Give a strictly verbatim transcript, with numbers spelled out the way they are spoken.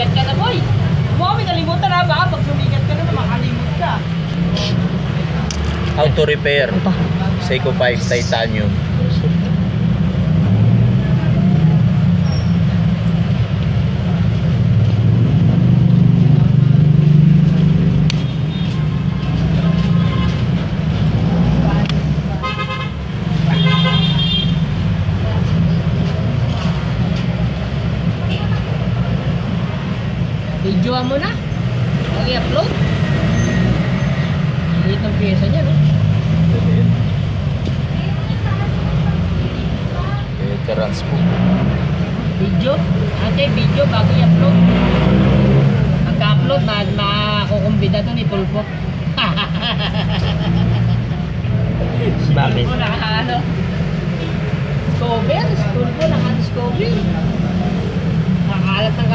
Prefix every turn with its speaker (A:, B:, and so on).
A: sumikat ka na, boy. Mo kami kalimutan na ba? Pag sumikat ka na, makalimut ka.
B: Auto repair. Seiko five titanium.
A: Videoan mo na. I-upload. Liit ng pyesa niya, no?
B: Veterans po.
A: Video. Ate, video bago i-upload. Pagka-upload, makukumbida to ni Tulpo.
B: Bakit?
A: Tulpo naka ano? Scover. Tulpo naka Scover. Nakalat ng